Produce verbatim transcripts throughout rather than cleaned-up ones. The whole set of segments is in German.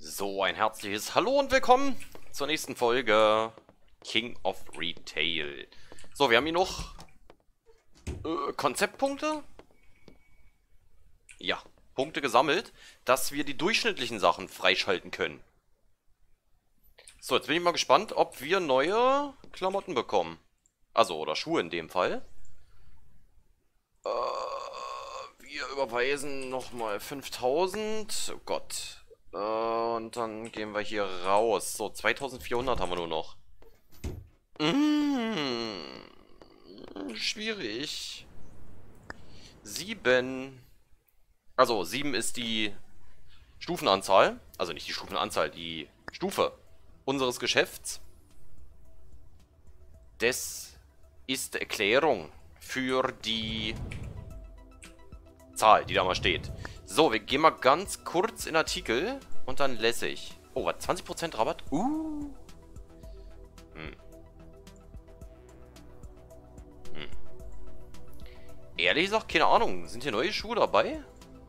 So, ein herzliches Hallo und willkommen zur nächsten Folge King of Retail. So, wir haben hier noch äh, Konzeptpunkte. Ja, Punkte gesammelt, dass wir die durchschnittlichen Sachen freischalten können. So, jetzt bin ich mal gespannt, ob wir neue Klamotten bekommen. Also, oder Schuhe in dem Fall. Äh, wir überweisen nochmal fünftausend. Oh Gott. Und dann gehen wir hier raus. So, zweitausendvierhundert haben wir nur noch. Mmh, schwierig. Sieben. Also, sieben ist die Stufenanzahl. Also nicht die Stufenanzahl, die Stufe unseres Geschäfts. Das ist Erklärung für die Zahl, die da mal steht. So, wir gehen mal ganz kurz in Artikel und dann lässig. Oh, was? zwanzig Prozent Rabatt? Uh. Hm. Hm. Ehrlich gesagt, keine Ahnung. Sind hier neue Schuhe dabei?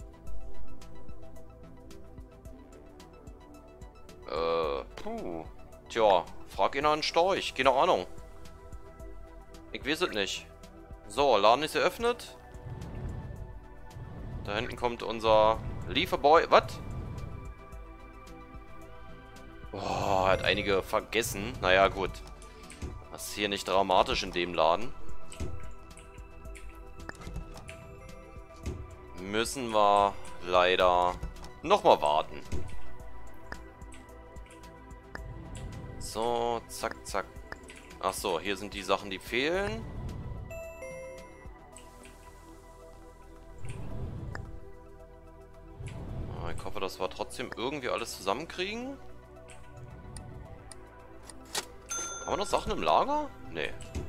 Äh, puh. Tja, frag ihn an Storch. Keine Ahnung. Ich weiß es nicht. So, Laden ist eröffnet. Da hinten kommt unser Lieferboy. Was? Oh, hat einige vergessen. Naja, gut. Das ist hier nicht dramatisch in dem Laden. Müssen wir leider nochmal warten. So, zack, zack. Ach so, hier sind die Sachen, die fehlen. Ich hoffe, dass wir trotzdem irgendwie alles zusammenkriegen. Haben wir noch Sachen im Lager? Nee.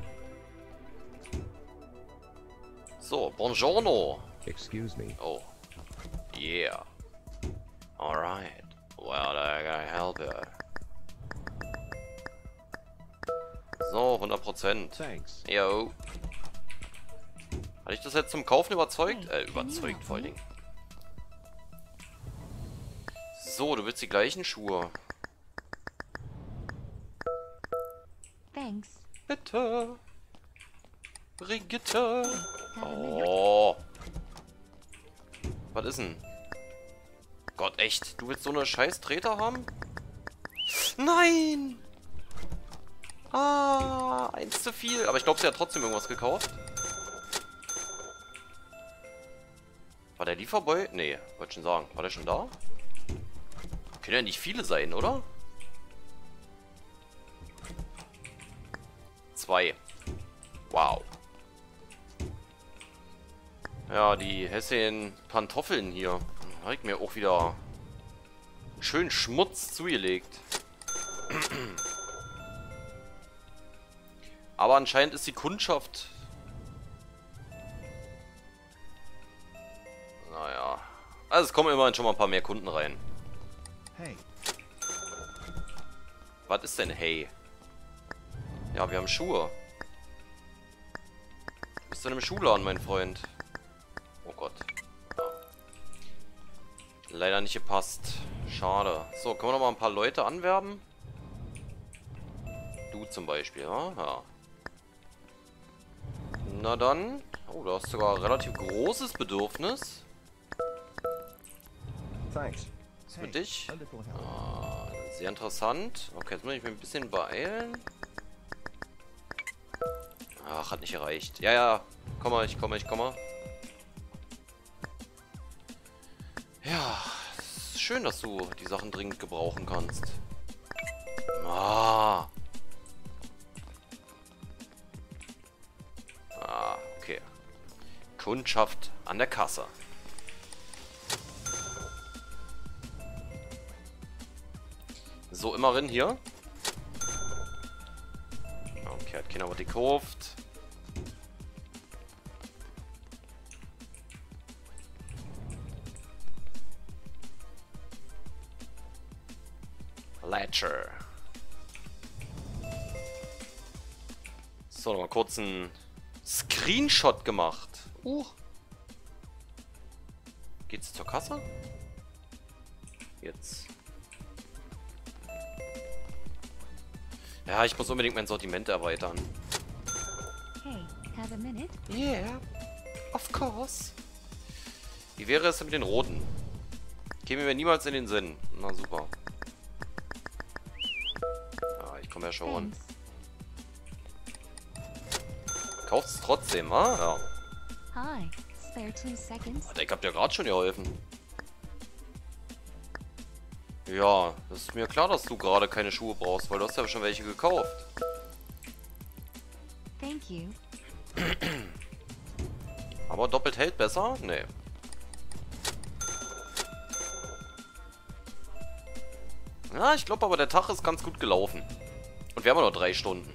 So, buongiorno. Excuse me. Oh. Yeah. Alright. Well, I gotta help you. So, hundert Prozent. Thanks. Yo. Hatte ich das jetzt zum Kaufen überzeugt? Äh, überzeugt vor allen Dingen. So, du willst die gleichen Schuhe. Thanks. Bitte. Brigitte. Oh. Was ist denn? Gott, echt? Du willst so eine scheiß Treter haben? Nein! Ah, eins zu viel. Aber ich glaube, sie hat trotzdem irgendwas gekauft. War der Lieferboy? Nee, wollte schon sagen. War der schon da? Können ja nicht viele sein, oder? Zwei. Wow. Ja, die hässlichen Pantoffeln hier. Habe ich mir auch wieder schön Schmutz zugelegt. Aber anscheinend ist die Kundschaft... Naja. Also es kommen immerhin schon mal ein paar mehr Kunden rein. Hey. Was ist denn hey? Ja, wir haben Schuhe. Du bist in einem Schuhladen, mein Freund. Oh Gott. Ja. Leider nicht gepasst. Schade. So, können wir noch mal ein paar Leute anwerben? Du zum Beispiel, ja? Ja. Na dann. Oh, du hast sogar ein relativ großes Bedürfnis. Thanks. Was für dich? Wonderful help. Ah, sehr interessant. Okay, jetzt muss ich mich ein bisschen beeilen. Ach, hat nicht gereicht. Ja, ja. Komm mal, ich komme, ich komme. Ja, es ist schön, dass du die Sachen dringend gebrauchen kannst. Ah. Ah, okay. Kundschaft an der Kasse. So, immerhin hier. Okay, hat keiner was gekauft. Ledger. So, nochmal kurz einen Screenshot gemacht. Uh. Geht's zur Kasse? Jetzt. Ja, ich muss unbedingt mein Sortiment erweitern. Hey, have a minute? Yeah, of course. Wie wäre es mit den roten? Käme mir niemals in den Sinn. Na super. Ja, ich komme ja schon. Thanks. Kauft's trotzdem, ah? Ja. Hi, spare two seconds? Ich hab dir gerade schon geholfen. Ja, das ist mir klar, dass du gerade keine Schuhe brauchst, weil du hast ja schon welche gekauft. Thank you. Aber doppelt hält besser? Nee. Ja, ich glaube aber der Tag ist ganz gut gelaufen. Und wir haben ja nur drei Stunden.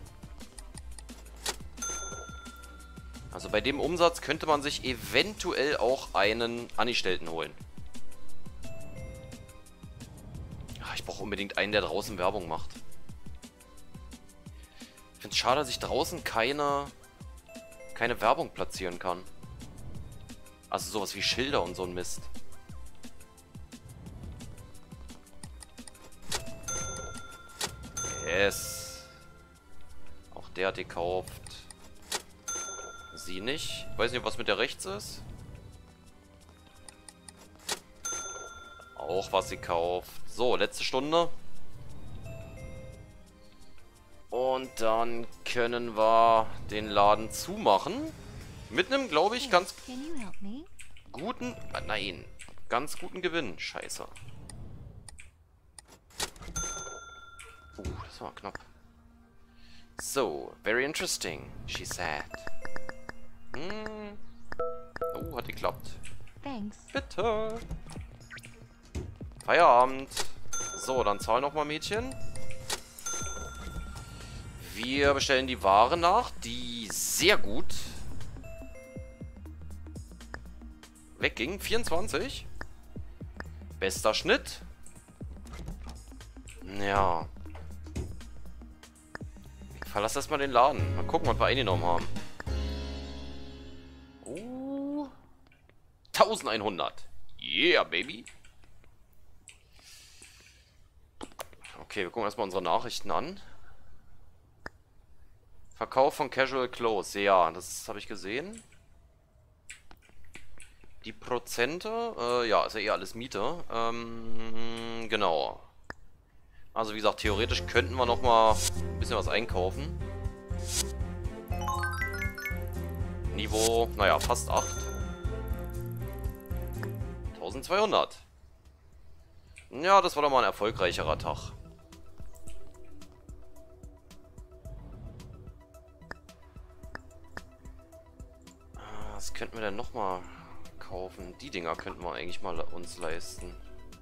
Also bei dem Umsatz könnte man sich eventuell auch einen Angestellten holen. Ach, ich brauche unbedingt einen, der draußen Werbung macht. Ich finde es schade, dass ich draußen keine, keine Werbung platzieren kann. Also sowas wie Schilder und so ein Mist. Yes. Auch der hat gekauft. Sie nicht. Ich weiß nicht, was mit der rechts ist. Auch was sie kauft. So, letzte Stunde. Und dann können wir den Laden zumachen. Mit einem, glaube ich, ganz Can you help me? guten... Ah, nein. Ganz guten Gewinn. Scheiße. Uh, das war knapp. So, very interesting, she said. Hm. Oh, hat geklappt. Thanks. Bitte. Feierabend. So, dann zahl nochmal, Mädchen. Wir bestellen die Ware nach, die sehr gut wegging. vierundzwanzig. Bester Schnitt. Ja. Ich verlasse erstmal den Laden. Mal gucken, was wir eingenommen haben. Oh. eintausendeinhundert. Yeah, baby. Okay, wir gucken erstmal unsere Nachrichten an. Verkauf von Casual Clothes. Ja, das habe ich gesehen. Die Prozente. Äh, ja, ist ja eh alles Miete. Ähm, genau. Also wie gesagt, theoretisch könnten wir noch mal ein bisschen was einkaufen. Niveau, naja, fast acht. eintausendzweihundert. Ja, das war doch mal ein erfolgreicherer Tag. Was könnten wir denn noch mal kaufen? Die Dinger könnten wir eigentlich mal uns leisten.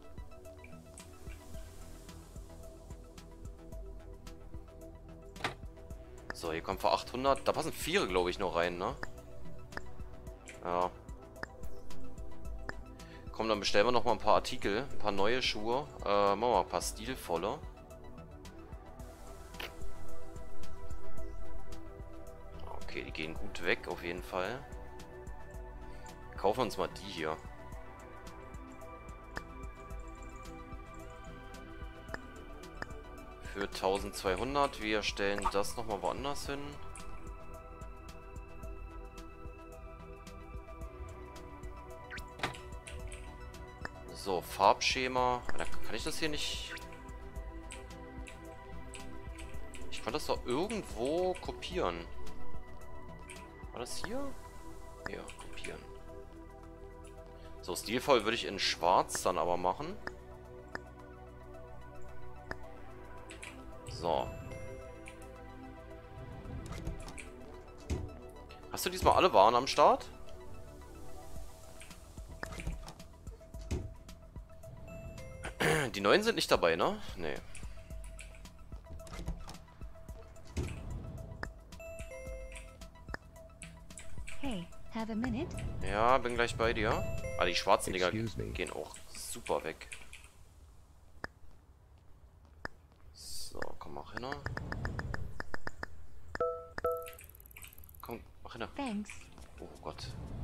So, hier kommt für achthundert. Da passen vier, glaube ich, noch rein, ne? Ja. Komm, dann bestellen wir noch mal ein paar Artikel. Ein paar neue Schuhe. Äh, machen wir mal ein paar stilvolle. Okay, die gehen gut weg, auf jeden Fall. Kaufen wir uns mal die hier. Für eintausendzweihundert. Wir stellen das nochmal woanders hin. So, Farbschema. Da kann ich das hier nicht... Ich kann das doch irgendwo kopieren. War das hier? Ja, kopieren. So, stilvoll würde ich in schwarz dann aber machen. So. Hast du diesmal alle Waren am Start? Die neuen sind nicht dabei, ne? Nee. Hey, have a minute? Ja, bin gleich bei dir. Ah, die schwarzen Dinger Excuse me. gehen auch super weg. So, komm, mach hin. Komm, mach hin. Thanks. Oh Gott.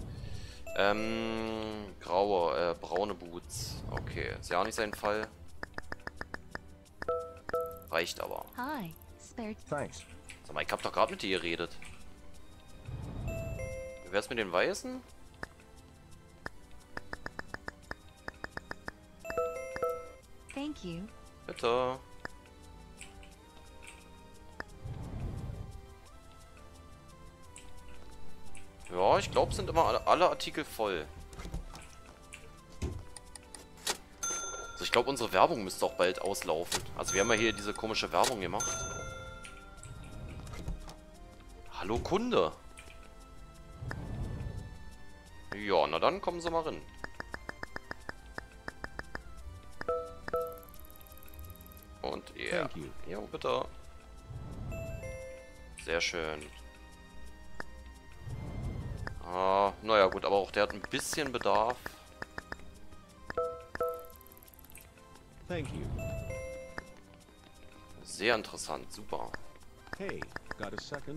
Ähm, graue, äh, braune Boots. Okay, ist ja auch nicht sein Fall. Reicht aber. Hi, Spare. Thanks. Sag mal, ich hab doch gerade mit dir geredet. Wie wär's mit den Weißen? Thank you. Bitte. Ja, ich glaube, sind immer alle, alle Artikel voll. Also ich glaube, unsere Werbung müsste auch bald auslaufen. Also wir haben ja hier diese komische Werbung gemacht. Hallo Kunde. Ja, na dann kommen Sie mal rein. Und ja. Thank you. Jo, bitte. Sehr schön. Ah, naja gut, aber auch der hat ein bisschen Bedarf. Thank you. Sehr interessant, super. Hey, got a second?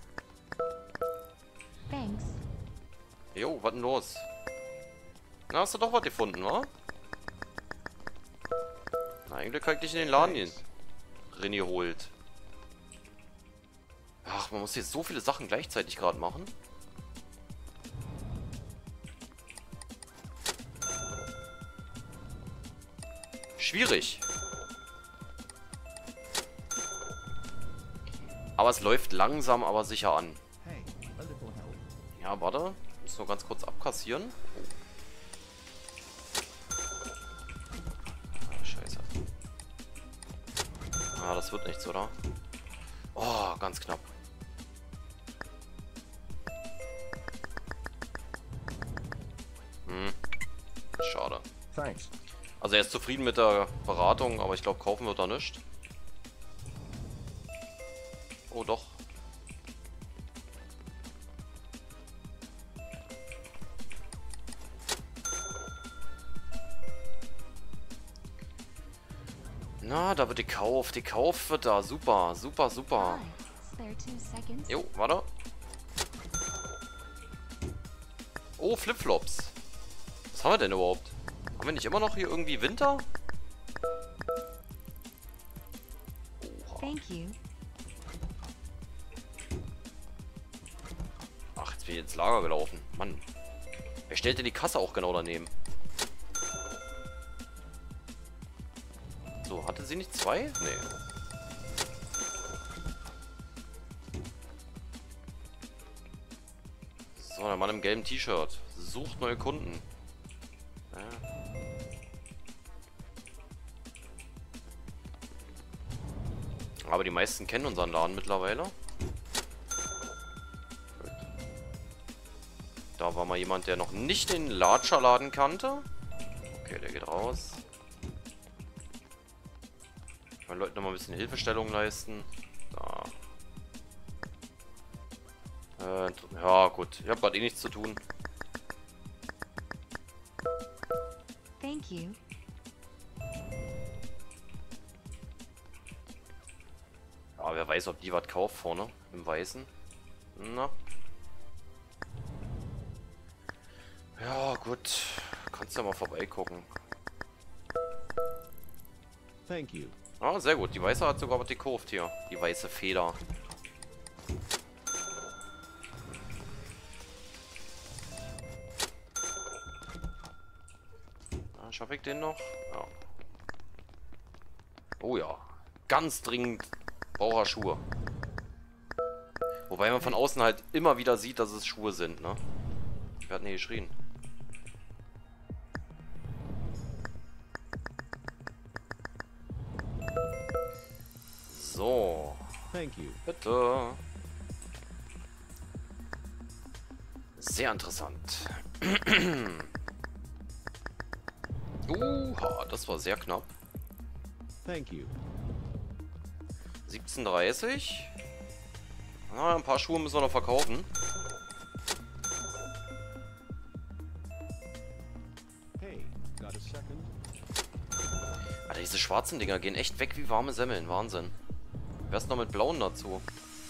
Thanks. Jo, was denn los? Na, hast du doch was gefunden, wa? Na, eigentlich kann ich dich in den Laden gehen. René holt. Ach, man muss jetzt so viele Sachen gleichzeitig gerade machen. Schwierig. Aber es läuft langsam, aber sicher an. Hey, a little help. Ja, warte. Muss nur ganz kurz abkassieren. Ah, scheiße. Ah, das wird nichts, oder? Oh, ganz knapp. Hm. Schade. Thanks. Also er ist zufrieden mit der Beratung, aber ich glaube, kaufen wird er nicht. Oh doch. Na, da wird die Kauf. Die Kauf wird da. Super, super, super. Hi. Spare two seconds. Jo, warte. Oh, Flipflops. Was haben wir denn überhaupt? Haben wir nicht immer noch hier irgendwie Winter? Oha. Thank you. Ach, jetzt bin ich ins Lager gelaufen. Mann. Wer stellt denn die Kasse auch genau daneben? So, hatte sie nicht zwei? Nee. So, der Mann im gelben T-Shirt. Sucht neue Kunden. Ja. Aber die meisten kennen unseren Laden mittlerweile. Gut. Da war mal jemand, der noch nicht den Latscher-Laden kannte. Okay, der geht raus. Ich will Leuten noch mal ein bisschen Hilfestellung leisten. Da. Äh, ja, gut. Ich habe gerade eh nichts zu tun. Thank you. Ja, wer weiß, ob die was kauft vorne im Weißen. Na. Ja, gut. Kannst ja mal vorbeigucken. Thank you. Ah, sehr gut. Die Weiße hat sogar was gekauft hier. Die weiße Feder. Ah, schaffe ich den noch? Ja. Oh ja. Ganz dringend braucht er Schuhe. Wobei man von außen halt immer wieder sieht, dass es Schuhe sind, ne? Wer hat denn hier geschrien? So. Thank you. Bitte. Sehr interessant. Uha, das war sehr knapp. Thank you. siebzehn Uhr dreißig. Ah, ein paar Schuhe müssen wir noch verkaufen. Hey, got a second? Alter, diese schwarzen Dinger gehen echt weg wie warme Semmeln. Wahnsinn. Wär's noch mit blauen dazu?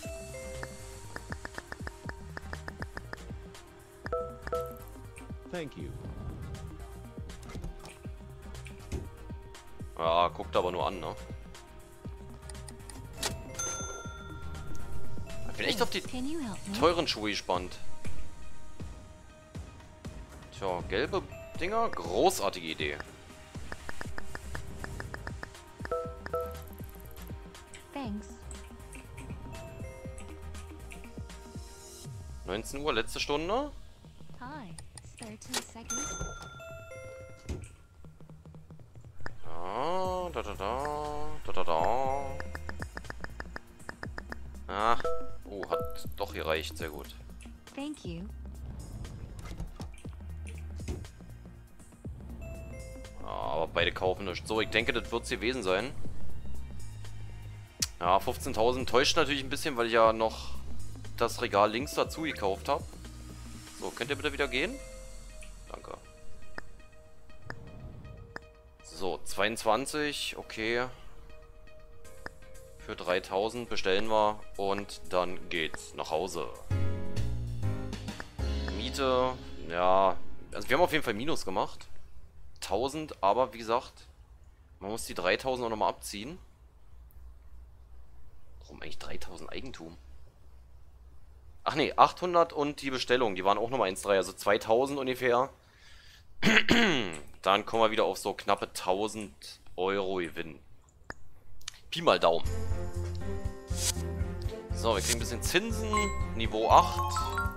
Thank you. Ja, guckt aber nur an, ne? bin echt auf die Can you help me? teuren Schuhe gespannt. Tja, gelbe Dinger, großartige Idee. Thanks. neunzehn Uhr, letzte Stunde. Hi. Spare two seconds. Da, da, da, da, da, da, da. Ach, oh, hat doch gereicht, sehr gut. Thank you. Aber beide kaufen nicht. So, ich denke, das wird es gewesen sein. Ja, fünfzehntausend täuscht natürlich ein bisschen, weil ich ja noch das Regal links dazu gekauft habe. So, könnt ihr bitte wieder gehen? Danke. So, zweiundzwanzig, okay. Für dreitausend bestellen wir und dann geht's nach Hause. Miete, ja, also wir haben auf jeden Fall Minus gemacht. tausend, aber wie gesagt, man muss die dreitausend auch nochmal abziehen. Warum eigentlich dreitausend Eigentum? Ach nee, achthundert und die Bestellung, die waren auch nochmal eins Komma drei, also zweitausend ungefähr. Dann kommen wir wieder auf so knappe tausend Euro Gewinn. Pi mal Daumen. So, wir kriegen ein bisschen Zinsen. Niveau acht.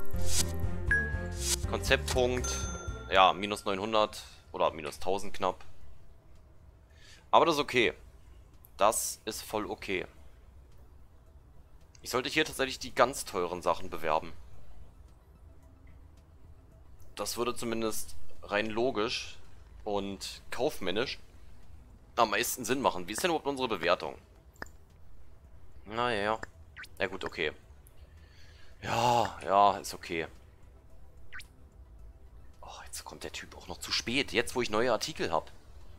Konzeptpunkt. Ja, minus neunhundert oder minus tausend knapp. Aber das ist okay. Das ist voll okay. Ich sollte hier tatsächlich die ganz teuren Sachen bewerben. Das würde zumindest rein logisch und kaufmännisch am meisten Sinn machen. Wie ist denn überhaupt unsere Bewertung? Naja. Ja gut, okay. Ja, ja, ist okay. Oh, jetzt kommt der Typ auch noch zu spät. Jetzt, wo ich neue Artikel habe.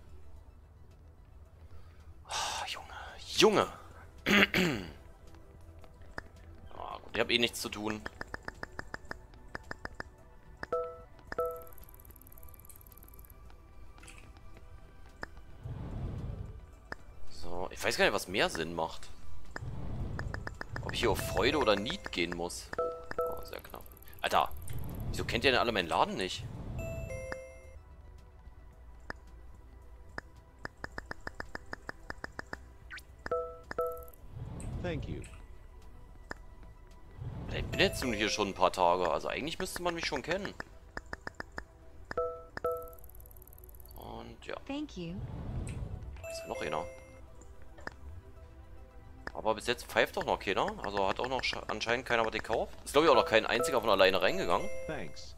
Oh, Junge. Junge. Ah, gut, ich habe eh nichts zu tun. So, ich weiß gar nicht, was mehr Sinn macht. Ob ich hier auf Freude oder Need gehen muss. Oh, sehr knapp. Alter, wieso kennt ihr denn alle meinen Laden nicht? Thank you. Ich bin jetzt nun hier schon ein paar Tage, also eigentlich müsste man mich schon kennen. Und ja, Thank you. ist ja noch einer. Aber bis jetzt pfeift doch noch keiner. Also hat auch noch anscheinend keiner was gekauft. Ist glaube ich auch noch kein einziger von alleine reingegangen. Thanks.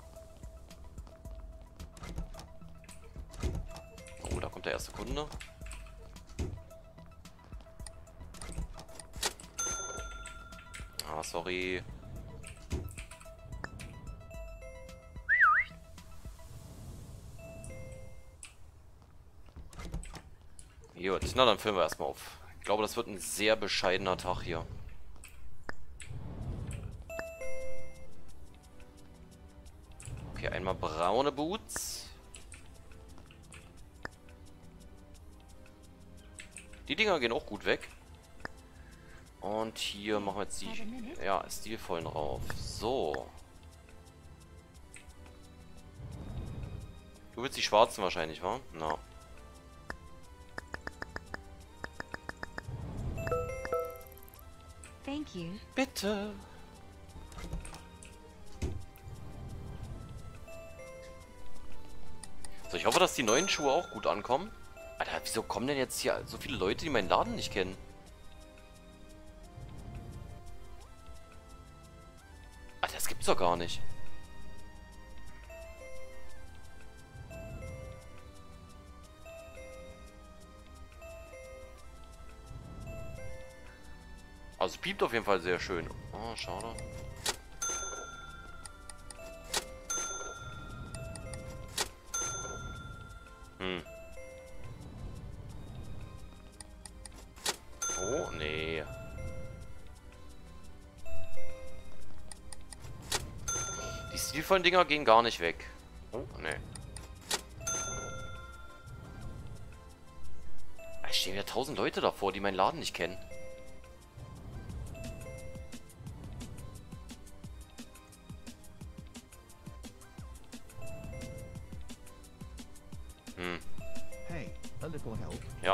Oh, da kommt der erste Kunde. Ah, sorry. Gut, na dann filmen wir erstmal auf. Ich glaube, das wird ein sehr bescheidener Tag hier. Okay, einmal braune Boots. Die Dinger gehen auch gut weg. Und hier machen wir jetzt die, ja, stilvollen rauf. So. Du willst die schwarzen wahrscheinlich, wa? Na. Thank you. Bitte. So, ich hoffe, dass die neuen Schuhe auch gut ankommen. Alter, wieso kommen denn jetzt hier so viele Leute, die meinen Laden nicht kennen? Alter, das gibt's doch gar nicht. Also es piept auf jeden Fall sehr schön. Oh, schade. Hm. Oh, nee. Die stilvollen Dinger gehen gar nicht weg. Oh, nee. Es stehen ja tausend Leute davor, die meinen Laden nicht kennen. little help? Ja.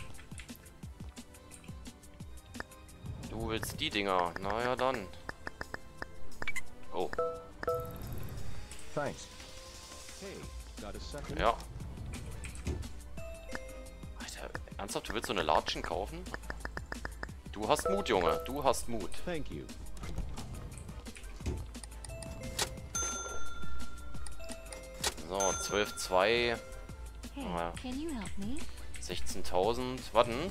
Du willst die Dinger. Naja, dann. Oh. Thanks. Hey, got a second? Ja. Alter, ernsthaft, du willst so eine Latschen kaufen? Du hast Mut, Junge. Du hast Mut. Thank you. So, zwölf Komma zwei. Hey, Ah. can you help me? sechzehntausend. Warten.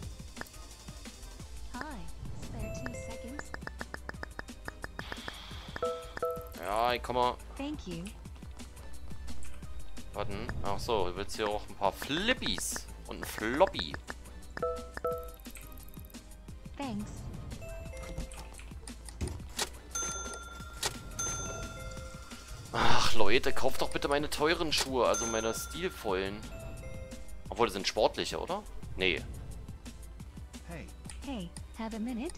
Hi. Spare two seconds. Ja, ich komme. Thank you. Warten. Ach so, du willst hier auch ein paar Flippies und ein Floppy. Thanks. Ach Leute, kauft doch bitte meine teuren Schuhe, also meine stilvollen. Obwohl, das sind sportliche, oder? Nee. Hey, Hey, have a minute?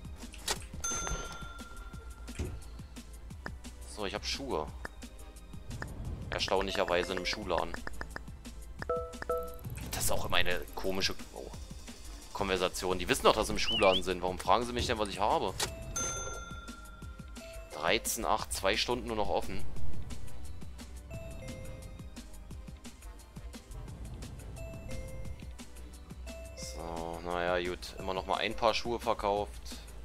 So, ich habe Schuhe. Erstaunlicherweise in einem Schuhladen. Das ist auch immer eine komische oh, Konversation. Die wissen doch, dass sie im Schuhladen sind. Warum fragen sie mich denn, was ich habe? dreizehn Komma acht, zwei Stunden nur noch offen. So, naja, gut. Immer noch mal ein paar Schuhe verkauft.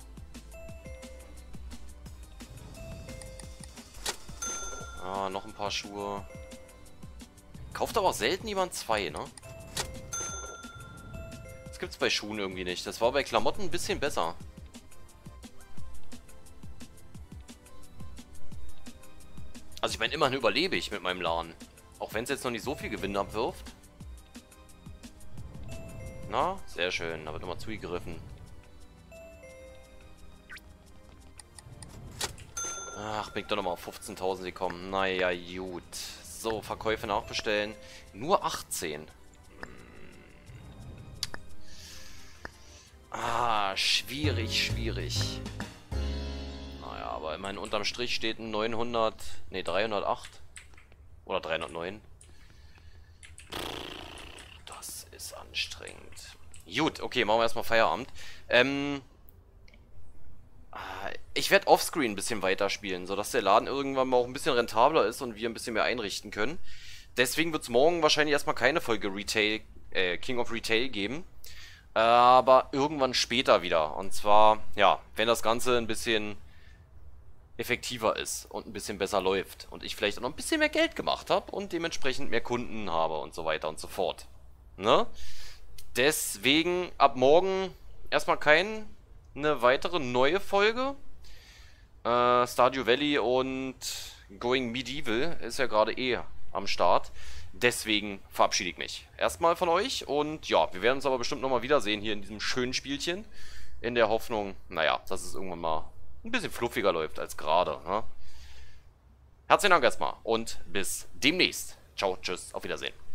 Ah, noch ein paar Schuhe. Kauft aber auch selten jemand zwei, ne? Das gibt's bei Schuhen irgendwie nicht. Das war bei Klamotten ein bisschen besser. Also ich meine, immerhin überlebe ich mit meinem Laden. Auch wenn es jetzt noch nicht so viel Gewinn abwirft. Na, sehr schön. Da wird nochmal zugegriffen. Ach, bin ich doch nochmal auf fünfzehntausend gekommen. Naja, gut. So, Verkäufe nachbestellen. Nur achtzehn. Hm. Ah, schwierig, schwierig. Naja, aber immerhin unterm Strich steht ein neunhundert, nee, dreihundertacht. Oder dreihundertneun. Das ist anstrengend. Gut, okay, machen wir erstmal Feierabend. Ähm... Ich werde offscreen ein bisschen weiterspielen, sodass der Laden irgendwann mal auch ein bisschen rentabler ist und wir ein bisschen mehr einrichten können. Deswegen wird es morgen wahrscheinlich erstmal keine Folge Retail, äh, King of Retail geben. Aber irgendwann später wieder. Und zwar, ja, wenn das Ganze ein bisschen effektiver ist und ein bisschen besser läuft. Und ich vielleicht auch noch ein bisschen mehr Geld gemacht habe und dementsprechend mehr Kunden habe und so weiter und so fort. Ne? Deswegen ab morgen erstmal keine weitere neue Folge. Äh, Stardew Valley und Going Medieval ist ja gerade eh am Start. Deswegen verabschiede ich mich erstmal von euch. Und ja, wir werden uns aber bestimmt nochmal wiedersehen hier in diesem schönen Spielchen. In der Hoffnung, naja, dass es irgendwann mal ein bisschen fluffiger läuft als gerade. Ne? Herzlichen Dank erstmal und bis demnächst. Ciao, tschüss, auf Wiedersehen.